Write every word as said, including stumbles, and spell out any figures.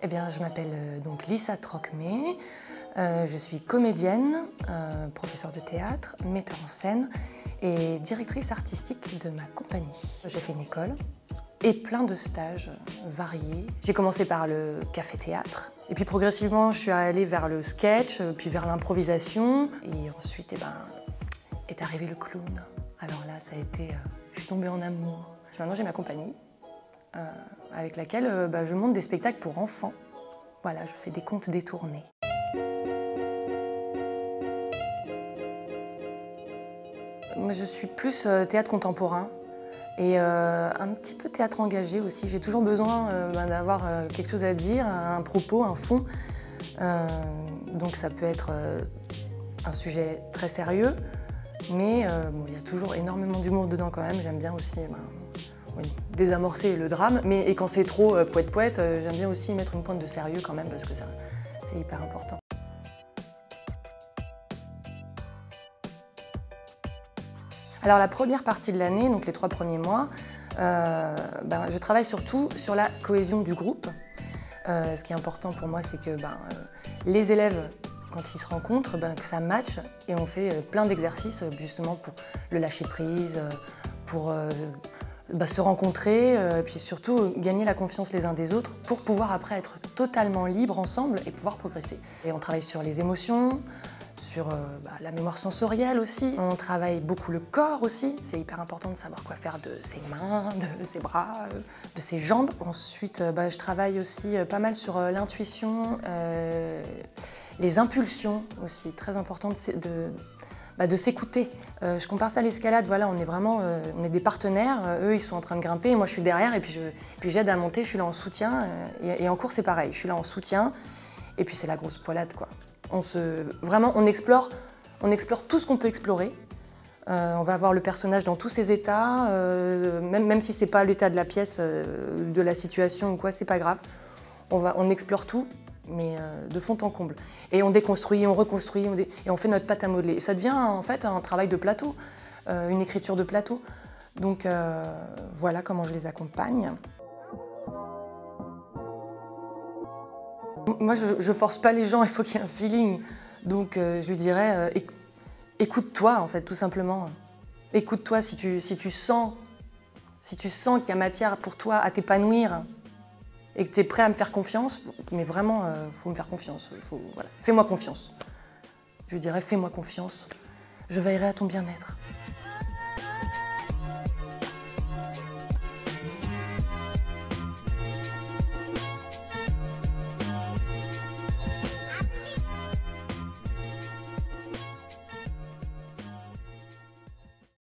Eh bien, je m'appelle euh, donc Lisa Trocmé, euh, je suis comédienne, euh, professeure de théâtre, metteur en scène et directrice artistique de ma compagnie. J'ai fait une école et plein de stages variés. J'ai commencé par le café-théâtre et puis progressivement je suis allée vers le sketch, puis vers l'improvisation et ensuite eh ben, est arrivé le clown. Alors là, ça a été, euh, je suis tombée en amour. Maintenant j'ai ma compagnie. Euh, avec laquelle euh, bah, je monte des spectacles pour enfants. Voilà, je fais des contes détournés. Moi, je suis plus euh, théâtre contemporain et euh, un petit peu théâtre engagé aussi. J'ai toujours besoin euh, bah, d'avoir euh, quelque chose à dire, un propos, un fond. Euh, donc ça peut être euh, un sujet très sérieux, mais euh, bon, il y a toujours énormément d'humour dedans quand même. J'aime bien aussi bah, oui, désamorcer le drame, mais et quand c'est trop euh, poète-poète, euh, j'aime bien aussi mettre une pointe de sérieux quand même parce que c'est hyper important. Alors la première partie de l'année, donc les trois premiers mois, euh, ben, je travaille surtout sur la cohésion du groupe. Euh, ce qui est important pour moi, c'est que ben, euh, les élèves, quand ils se rencontrent, ben, que ça matche et on fait euh, plein d'exercices justement pour le lâcher-prise, pour euh, Bah, se rencontrer, et euh, puis surtout gagner la confiance les uns des autres pour pouvoir après être totalement libres ensemble et pouvoir progresser. Et on travaille sur les émotions, sur euh, bah, la mémoire sensorielle aussi. On travaille beaucoup le corps aussi, c'est hyper important de savoir quoi faire de ses mains, de ses bras, euh, de ses jambes. Ensuite, euh, bah, je travaille aussi euh, pas mal sur euh, l'intuition, euh, les impulsions aussi, très important de, de Bah de s'écouter. Euh, je compare ça à l'escalade, voilà, on est vraiment euh, on est des partenaires, euh, eux ils sont en train de grimper, et moi je suis derrière et puis je puis j'aide à monter, je suis là en soutien, euh, et, et en cours c'est pareil, je suis là en soutien, et puis c'est la grosse poilade quoi. On se, vraiment on explore, on explore tout ce qu'on peut explorer, euh, on va voir le personnage dans tous ses états, euh, même, même si c'est pas l'état de la pièce, euh, de la situation ou quoi, c'est pas grave, on, va, on explore tout, mais euh, de fond en comble. Et on déconstruit, on reconstruit, on dé... et on fait notre pâte à modeler. Et ça devient en fait un travail de plateau, euh, une écriture de plateau. Donc euh, voilà comment je les accompagne. Moi, je, je force pas les gens, il faut qu'il y ait un feeling. Donc euh, je lui dirais, euh, éc écoute-toi en fait, tout simplement. Écoute-toi si tu, si tu sens, si tu sens qu'il y a matière pour toi à t'épanouir, et que tu es prêt à me faire confiance, mais vraiment, il euh, faut me faire confiance. Faut, voilà. Fais-moi confiance. Je dirais, fais-moi confiance. Je veillerai à ton bien-être.